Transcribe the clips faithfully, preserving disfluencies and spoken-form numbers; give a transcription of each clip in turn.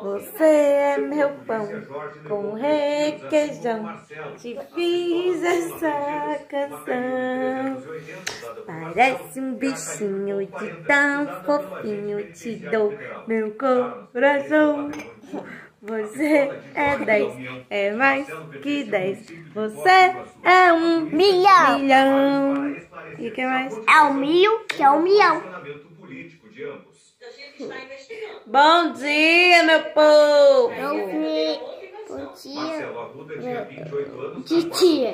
Você é meu pão com requeijão. Te fiz essa canção. Parece um bichinho de tão fofinho. Te dou meu coração. Você é dez, é mais que dez. Você é um milhão. milhão. E o que mais? É o mil, que é um milhão. Bom dia, meu povo! Eu vi. Bom dia. Titia.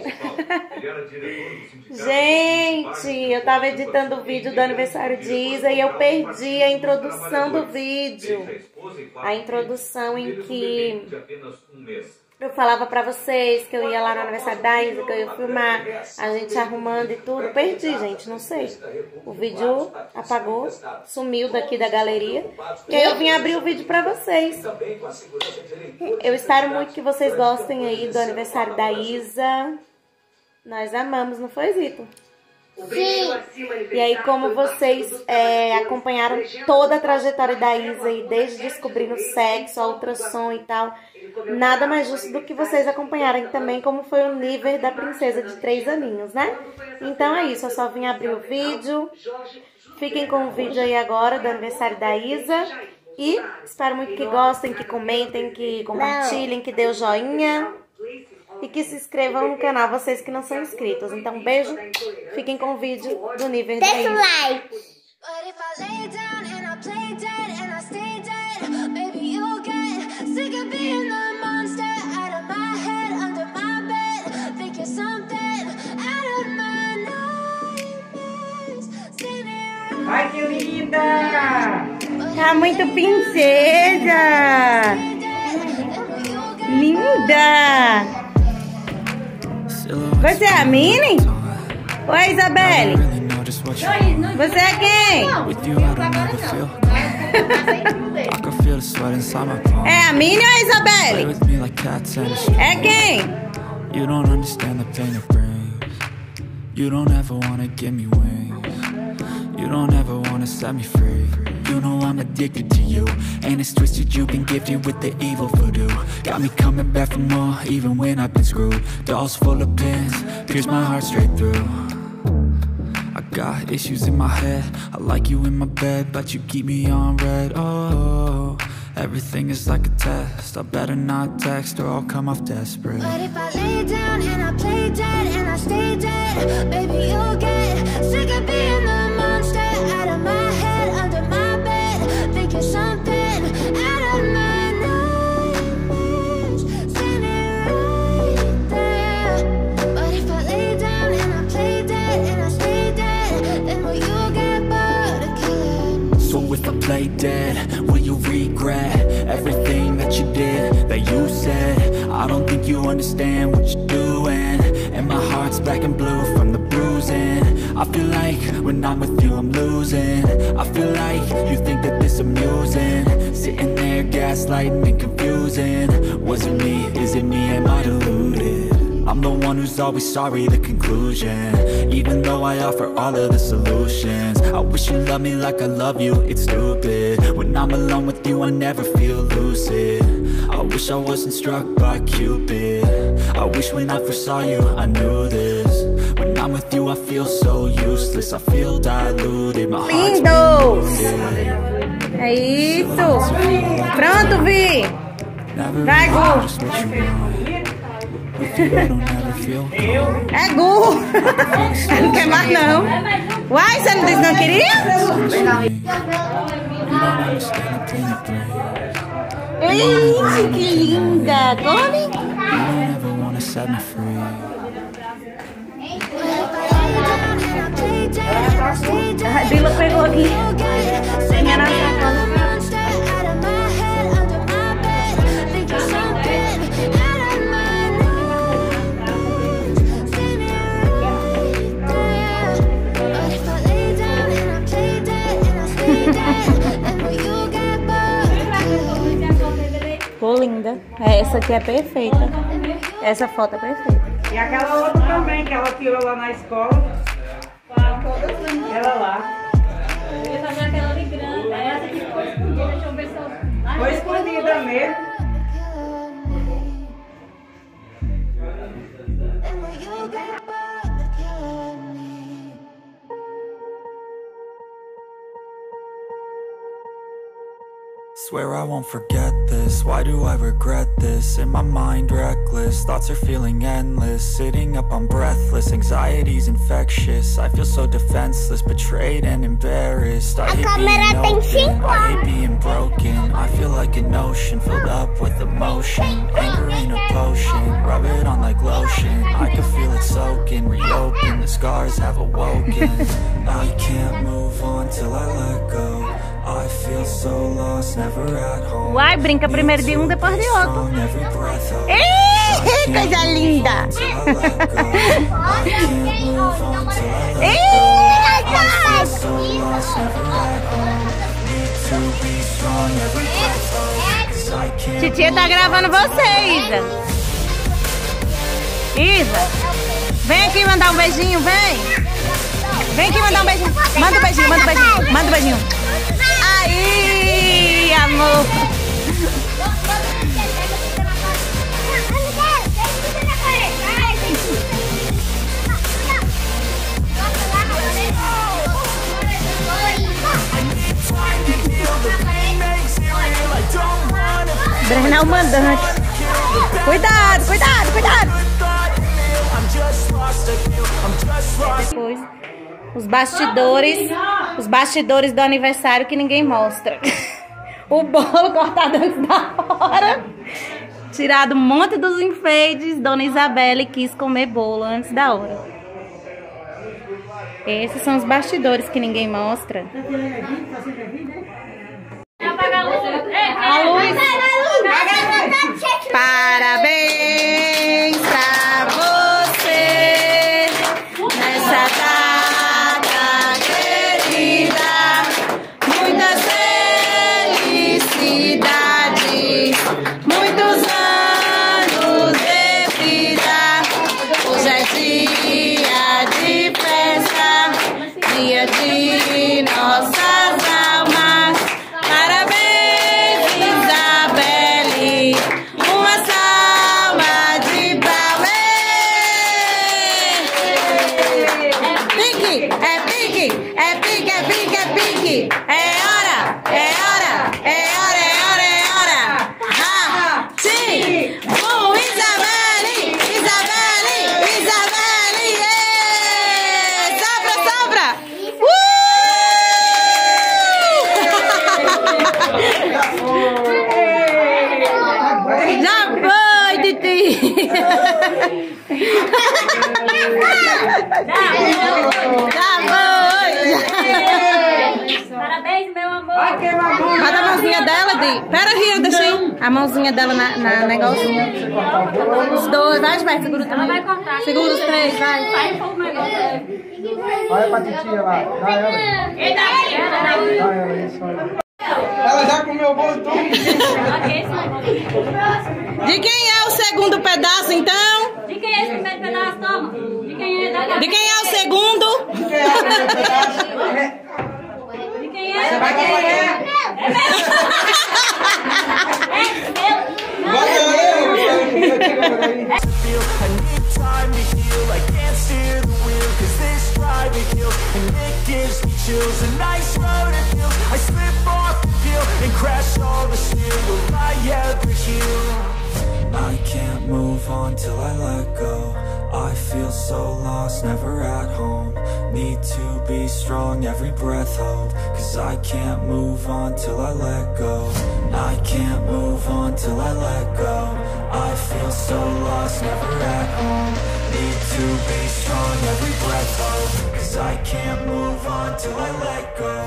Gente, eu tava editando o vídeo do aniversário de Isa e eu perdi a introdução do vídeo. A introdução em que eu falava pra vocês que eu ia lá no aniversário da Isa, que eu ia filmar a gente arrumando e tudo. Perdi, gente, não sei. O vídeo apagou, sumiu daqui da galeria. E aí eu vim abrir o vídeo pra vocês. Eu espero muito que vocês gostem aí do aniversário da Isa. Nós amamos, não foi, Zito? Sim. E aí, como vocês é, acompanharam toda a trajetória da Isa e desde descobrindo o sexo, a ultrassom e tal, nada mais justo do que vocês acompanharem também como foi o nível da princesa de três aninhos, né? Então é isso, eu só vim abrir o vídeo. Fiquem com o vídeo aí agora do aniversário da Isa. E espero muito que gostem, que comentem, que compartilhem, que dê o joinha. E que se inscrevam no canal, vocês que não são inscritos. Então, um beijo. Fiquem com o vídeo do nível da Isa. Deixa o like. Ai, que linda! Tá muito princesa! Linda! Você é a Minnie? Oi, Isabelle! Você é quem? É a Minnie ou a Isabelle? É quem? You don't understand the pain it brings. You don't ever wanna give me wings. You don't ever wanna set me free. You know I'm addicted to you, and it's twisted, you've been gifted with the evil voodoo. Got me coming back for more, even when I've been screwed. Dolls full of pins, pierce my heart straight through. I got issues in my head, I like you in my bed, but you keep me on red. Oh, everything is like a test, I better not text or I'll come off desperate. But if I lay down and I play dead and I stay dead, baby, you'll get sick of being the monster out of my head, under my bed, thinking something out of my nightmares, standing right there. But if I lay down and I play dead and I stay dead, then will you get bored of killing? So if I play dead, will you regret everything that you did, that you said? I don't think you understand what you're doing, and my heart's black and blue from the bruising. I feel like when I'm with you I'm losing. I feel like you think that this amusing, sitting there gaslighting and confusing. Was it me? Is it me? Am I deluded? I'm the one who's always sorry, the conclusion. Even though I offer all of the solutions, I wish you loved me like I love you, it's stupid. When I'm alone with you I never feel lucid. I wish I wasn't struck by Cupid. I wish when I first saw you I knew this. When I'm with you I feel so useless, I feel diluted, my heart's Lindos! polluted. É isso! Pronto, Vi! Vai, Gu! É Gu! Não quer mais não! Uai, você não disse que não queria? Ei, que linda! Come! A Bila pegou aqui. Minha na Ficou linda. Essa aqui é perfeita. Essa foto é perfeita. E aquela outra também, que ela tirou lá na escola. Ela lá. Eu ia fazer aquela ali grande. Essa aqui ficou escondida. Deixa eu ver se eu... Foi escondida mesmo. Swear I won't forget this, why do I regret this? In my mind reckless, thoughts are feeling endless. Sitting up, I'm breathless, anxiety's infectious. I feel so defenseless, betrayed and embarrassed. I hate being open, I hate being broken. I feel like an ocean filled up with emotion. Anger ain't a potion, rub it on like lotion. I can feel it soaking, reopen, the scars have awoken. I can't move on till I let go. I feel so lost, never at home. Uai, brinca primeiro de um, depois de outro. Ih, coisa linda! Titia tá gravando você, Isa. Isa, vem aqui mandar um beijinho, vem. Vem aqui mandar um beijinho. Manda um beijinho, manda um beijinho, manda um beijinho. Aí, amor. Brenal mandante. Cuidado, cuidado, cuidado. Depois, os bastidores, os bastidores do aniversário que ninguém mostra. O bolo cortado antes da hora. Tirado um monte dos enfeites. Dona Isabelle quis comer bolo antes da hora. Esses são os bastidores que ninguém mostra. A luz. Parabéns pra você nessa data querida. Muitas felicidades, muitos anos de vida. Hoje é dia de festa, dia de nossas almas. Parabéns, Isabelle. Uma salva de palmas. Pique, é pique, é pique, é pique, é pique. É hora, é hora, é hora, é hora, é hora. Ah, sim. Um, Isabelle, Isabelle, Isabelle. Yeah. Sopra, sopra. Uh! Já foi, Titi. Já foi. Parabéns, meu amor. Cadê a mãozinha dela, Di? Pera aí, deixa aí. A mãozinha dela na, na negocinho. Os dois, vai, vai, segura o também. Vai cortar. Segura os três, vai. Vai pôr o negócio. Olha pra titia lá, dá ela. Eita, Dá ela, isso aí. Ela já comeu o bolo todo. De quem é o segundo pedaço, então? De quem é esse primeiro pedaço, toma? De quem é da De quem é o segundo? De quem é o primeiro pedaço? De quem é? Vai que é. É meu. É meu. Bota ela aí. feel I need time to heal, I can't steer the wheel, cause this drive it kills, and it gives me chills, a nice road to feel, I slip off the peel, and crash all the steel, will I ever heal? I can't move on till I let go, I feel so lost, never at home, need to be strong, every breath hold, cause I can't move on till I let go, I can't move on till I let go, I feel so lost, never at home, need to be strong, every breath hold, cause I can't move on till I let go.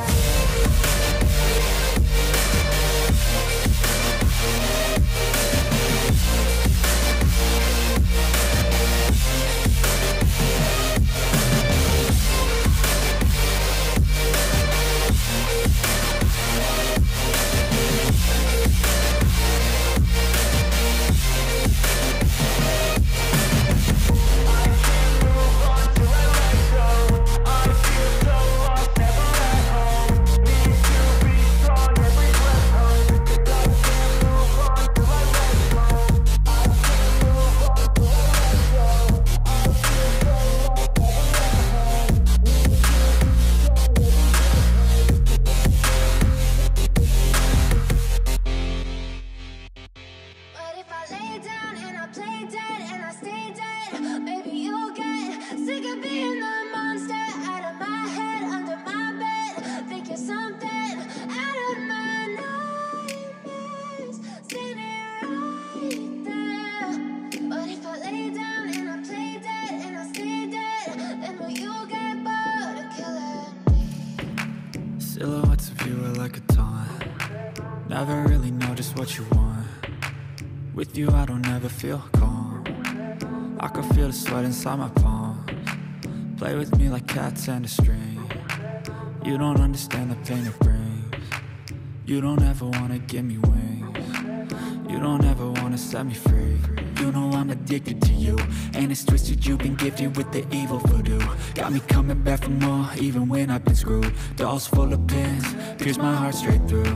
just what you want. With you I don't ever feel calm. I can feel the sweat inside my palms. Play with me like cats and a string. You don't understand the pain it brings. You don't ever wanna give me wings. You don't ever wanna set me free. You know I'm addicted to you, and it's twisted, you've been gifted with the evil voodoo. Got me coming back for more, even when I've been screwed. Dolls full of pins, pierce my heart straight through.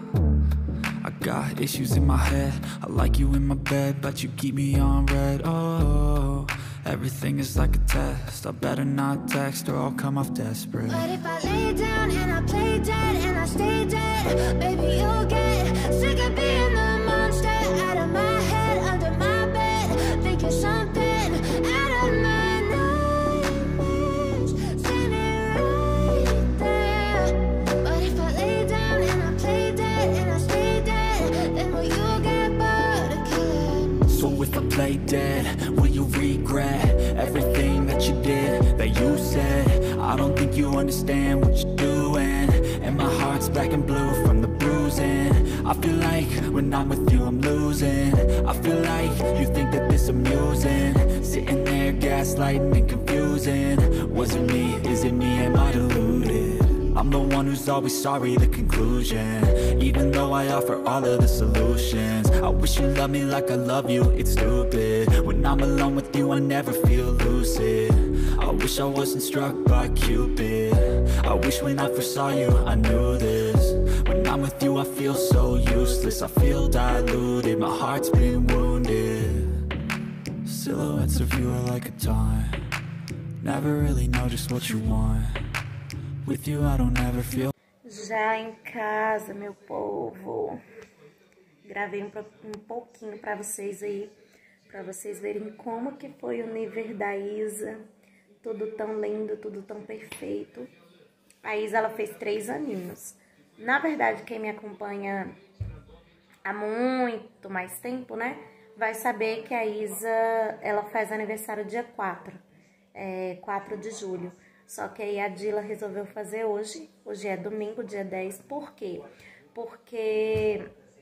I got issues in my head, I like you in my bed, but you keep me on red. Oh, everything is like a test, I better not text or I'll come off desperate. But if I lay down and I play dead and I stay dead, baby, you'll get sick of being the monster out of my head, under my bed, thinking something out of my nightmares, standing right there. But if I lay down and I play dead and I stay dead, then will you get bored of killing? So if I play dead, will you regret everything that you did, that you said? I don't think you understand what you're doing, and my heart's black and blue from the bruising. I feel like when I'm with you I'm losing. I feel like you think that this amusing, sitting there gaslighting and confusing. Was it me? Is it me? Am I deluded? I'm the one who's always sorry, the conclusion, even though I offer all of the solutions. I wish you loved me like I love you, it's stupid. When I'm alone with you I never feel lucid. I wish I wasn't struck by Cupid. I wish when I first saw you I knew this. When I'm with you I feel so useless, I feel diluted, my heart's been wounded. Silhouettes of you are like a taunt, never really know just what you want. With you I don't ever feel. Já em casa, meu povo, gravei um, um pouquinho pra vocês aí, pra vocês verem como que foi o nível da Isa. Tudo tão lindo, tudo tão perfeito. A Isa, ela fez três aninhos. Na verdade, quem me acompanha há muito mais tempo, né, vai saber que a Isa, ela faz aniversário dia quatro, é, quatro de julho. Só que aí a Dila resolveu fazer hoje. Hoje é domingo, dia dez. Por quê? Porque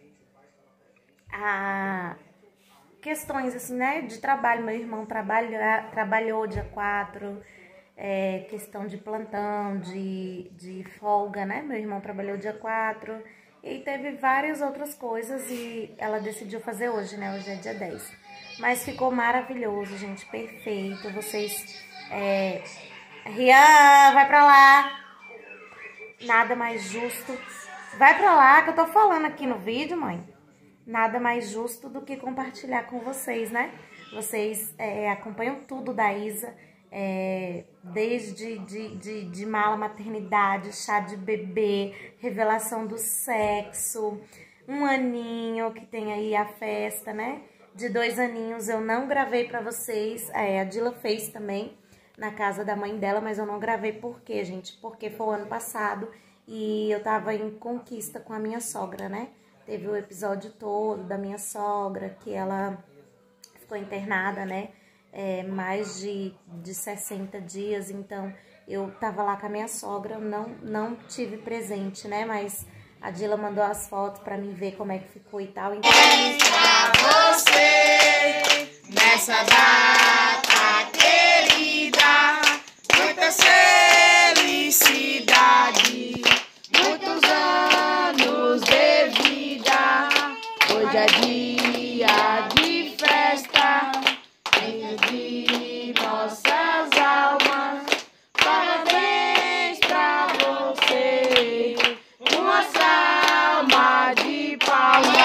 a questões assim, né, de trabalho, meu irmão trabalha, trabalhou dia quatro, é, questão de plantão, de, de folga, né? Meu irmão trabalhou dia quatro. E teve várias outras coisas e ela decidiu fazer hoje, né? Hoje é dia dez. Mas ficou maravilhoso, gente, perfeito. Vocês... É... Rian, vai pra lá. Nada mais justo. Vai pra lá que eu tô falando aqui no vídeo, mãe. Nada mais justo do que compartilhar com vocês, né? Vocês é, acompanham tudo da Isa. É, desde de, de, de mala maternidade, chá de bebê, revelação do sexo, um aninho que tem aí a festa, né? De dois aninhos eu não gravei pra vocês. É, a Dila fez também na casa da mãe dela, mas eu não gravei por quê, gente? Porque foi o ano passado e eu tava em Conquista com a minha sogra, né? Teve o episódio todo da minha sogra, que ela ficou internada, né? É, mais de, de sessenta dias, então eu tava lá com a minha sogra, eu não, não tive presente, né? Mas a Dila mandou as fotos pra mim ver como é que ficou e tal. Então... Pra você, nessa data querida, muitas felicidades, muitos anos de vida. Hoje é dia de festa, dia de nossas almas. Parabéns pra você, uma salva de palmas.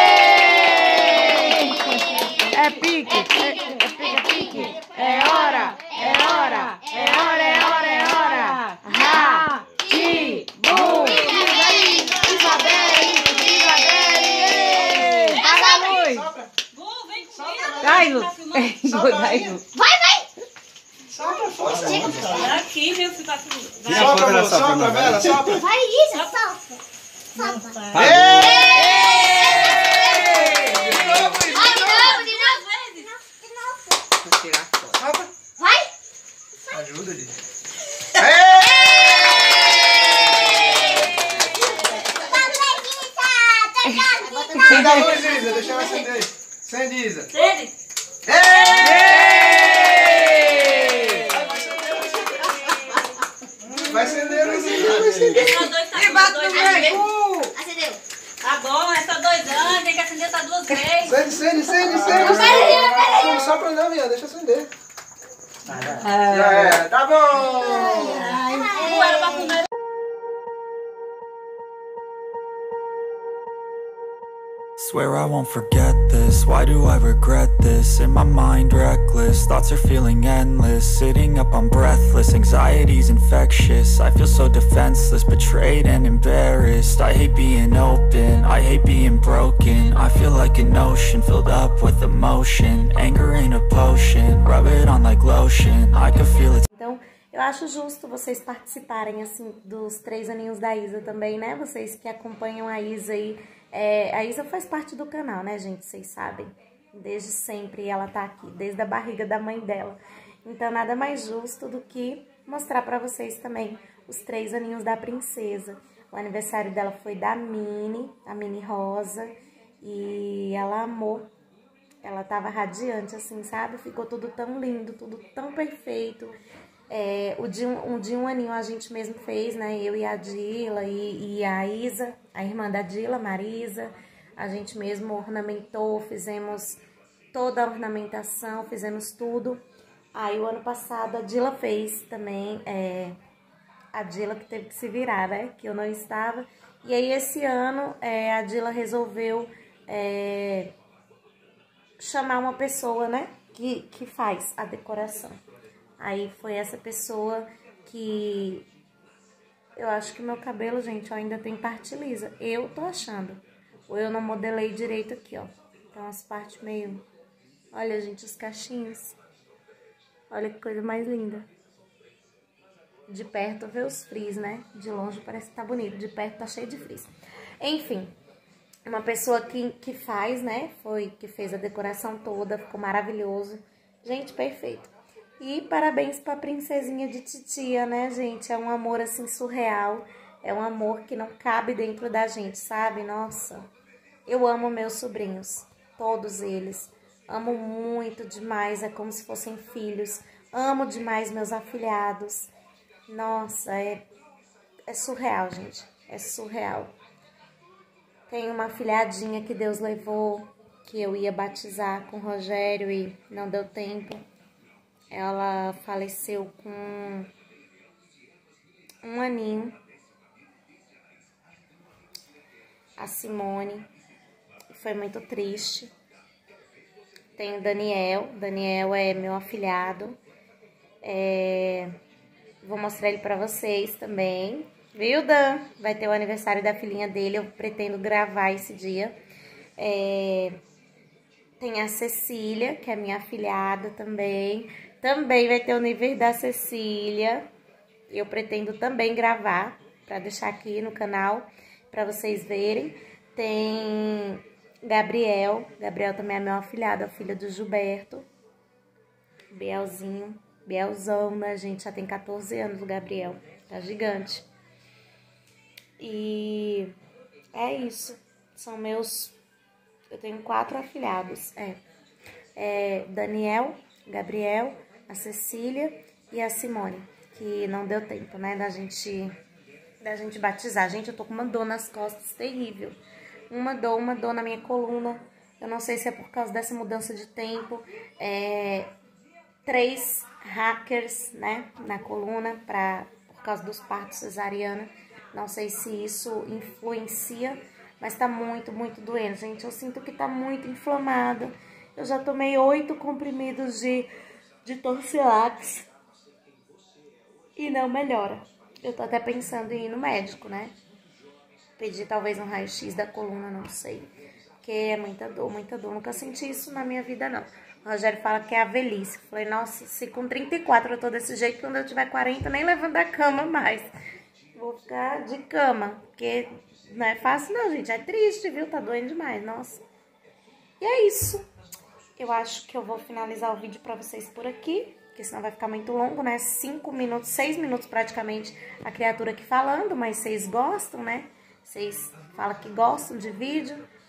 É pique, é, é pique, é pique. É hora, é hora, é hora, é hora, é hora. Ha, ti, bum. Isabelle, Isabelle. Paga a luz. Vai, Lu. Vai, Lu. Vai, vai! Aqui, meu filho, tá tudo. Sopra, Lu, sopra, Bela, sopra. Vai, Isa, solta. Solta. Ei! Vai, de novo, de novo. Vou tirar fora. Sopra. Vai. Ajuda, Li. Ei! Acenda a luz, Isa. Deixa ela acender. Acende, Isa. Acende. Vai acender, vai acender, vai acender. É só dois, tá E bate dois no anos. meio. Acendeu. Tá bom, é só dois anos, tem que acender só duas vezes. Acende, acende, acende, acende. Não sopra não, minha. Deixa acender. Já é. Tá bom. Não era pra comer. Swear I won't forget this, why do I regret this? In my mind reckless, thoughts are feeling endless. Sitting up, I'm breathless, anxiety's infectious. I feel so defenseless, betrayed and embarrassed. I hate being open, I hate being broken. I feel like an ocean filled up with emotion. Anger ain't a potion, rub it on like lotion. I can feel it. Então, eu acho justo vocês participarem, assim, dos três aninhos da Isa também, né? Vocês que acompanham a Isa aí. É, a Isa faz parte do canal, né, gente? Vocês sabem. Desde sempre ela tá aqui, desde a barriga da mãe dela. Então, nada mais justo do que mostrar pra vocês também os três aninhos da princesa. O aniversário dela foi da Mini, a Mini Rosa. E ela amou. Ela tava radiante, assim, sabe? Ficou tudo tão lindo, tudo tão perfeito. É, o de um, um de um aninho a gente mesmo fez, né? Eu e a Dila e, e a Isa, a irmã da Dila, Marisa. A gente mesmo ornamentou, fizemos toda a ornamentação, fizemos tudo. Aí o ano passado a Dila fez também, é, a Dila que teve que se virar, né? Que eu não estava. E aí esse ano é, a Dila resolveu é, chamar uma pessoa, né? Que, que faz a decoração. Aí foi essa pessoa que... Eu acho que meu cabelo, gente, ainda tem parte lisa. Eu tô achando. Ou eu não modelei direito aqui, ó. Tem umas partes meio... Olha, gente, os cachinhos. Olha que coisa mais linda. De perto vê os frizz, né? De longe parece que tá bonito. De perto tá cheio de frizz. Enfim, uma pessoa que, que faz, né? Foi que fez a decoração toda. Ficou maravilhoso. Gente, perfeito. E parabéns pra princesinha de titia, né, gente? É um amor, assim, surreal. É um amor que não cabe dentro da gente, sabe? Nossa, eu amo meus sobrinhos. Todos eles. Amo muito demais. É como se fossem filhos. Amo demais meus afilhados. Nossa, é, é surreal, gente. É surreal. Tem uma afilhadinha que Deus levou, que eu ia batizar com o Rogério e não deu tempo. Ela faleceu com um aninho. A Simone. Foi muito triste. Tem o Daniel. Daniel é meu afilhado. É... Vou mostrar ele pra vocês também. Viu, Dan? Vai ter o aniversário da filhinha dele. Eu pretendo gravar esse dia. É... Tem a Cecília, que é minha afilhada também. Também vai ter o nível da Cecília. Eu pretendo também gravar para deixar aqui no canal para vocês verem. Tem Gabriel. Gabriel também é meu afilhado, a filha do Gilberto. Bielzinho. Bielzão, né, gente? Já tem quatorze anos o Gabriel. Tá gigante. E é isso. São meus... Eu tenho quatro afilhados. É, é Daniel, Gabriel, a Cecília e a Simone, que não deu tempo, né, da gente, da gente batizar. Gente, eu tô com uma dor nas costas terrível. Uma dor, uma dor na minha coluna. Eu não sei se é por causa dessa mudança de tempo. É, três hackers, né, na coluna, pra, por causa dos partos cesariana. Não sei se isso influencia, mas tá muito, muito doendo, gente. Eu sinto que tá muito inflamada. Eu já tomei oito comprimidos de, de Torcilax e não melhora. Eu tô até pensando em ir no médico, né? Pedir talvez um raio-x da coluna, não sei. Porque é muita dor, muita dor. Nunca senti isso na minha vida, não. O Rogério fala que é a velhice. Falei, nossa, se com trinta e quatro eu tô desse jeito, quando eu tiver quarenta, nem levanto da cama mais. Vou ficar de cama, porque não é fácil não, gente. É triste, viu? Tá doendo demais, nossa. E é isso. Eu acho que eu vou finalizar o vídeo pra vocês por aqui, porque senão vai ficar muito longo, né? Cinco minutos, seis minutos praticamente a criatura aqui falando, mas vocês gostam, né? Vocês falam que gostam de vídeo,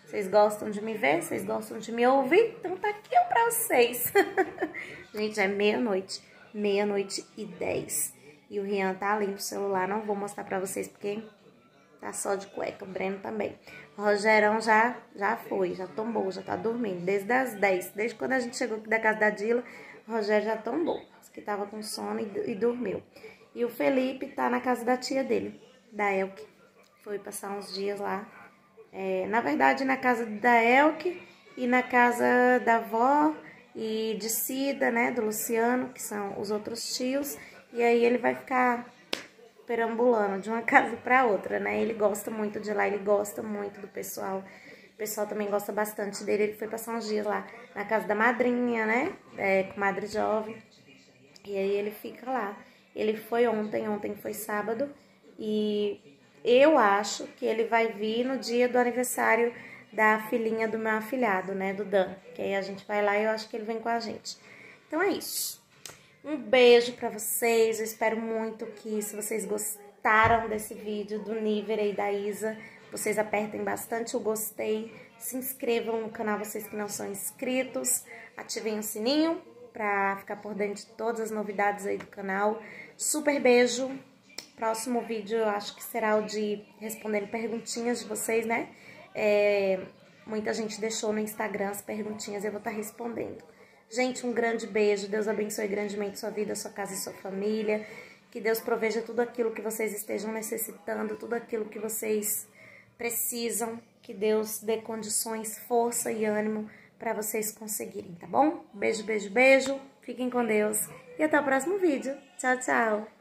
Vocês gostam de me ver? Vocês gostam de me ouvir? Então tá aqui ó, pra vocês. Gente, já é meia-noite. Meia-noite e dez. E o Rian tá ali no celular. Não vou mostrar pra vocês porque tá só de cueca. O Breno também. O Rogerão já, já foi, já tombou, já tá dormindo. Desde as dez. Desde quando a gente chegou aqui da casa da Dila, o Rogério já tombou. Que tava com sono e, e dormiu. E o Felipe tá na casa da tia dele, da Elke. Foi passar uns dias lá. É, na verdade, na casa da Elke e na casa da avó e de Cida, né, do Luciano, que são os outros tios. E aí ele vai ficar perambulando de uma casa para outra, né? Ele gosta muito de lá, ele gosta muito do pessoal. O pessoal também gosta bastante dele. Ele foi passar uns dias lá na casa da madrinha, né? É, com madre jovem. E aí ele fica lá. Ele foi ontem, ontem foi sábado. E eu acho que ele vai vir no dia do aniversário da filhinha do meu afilhado, né? Do Dan. Que aí a gente vai lá e eu acho que ele vem com a gente. Então é isso. Um beijo pra vocês. Eu espero muito que, se vocês gostaram desse vídeo do Niver e da Isa, vocês apertem bastante o gostei. Se inscrevam no canal, vocês que não são inscritos. Ativem o sininho pra ficar por dentro de todas as novidades aí do canal. Super beijo. Próximo vídeo eu acho que será o de respondendo perguntinhas de vocês, né? É, muita gente deixou no Instagram as perguntinhas e eu vou estar respondendo. Gente, um grande beijo. Deus abençoe grandemente sua vida, sua casa e sua família. Que Deus proveja tudo aquilo que vocês estejam necessitando, tudo aquilo que vocês precisam. Que Deus dê condições, força e ânimo para vocês conseguirem, tá bom? Beijo, beijo, beijo. Fiquem com Deus e até o próximo vídeo. Tchau, tchau.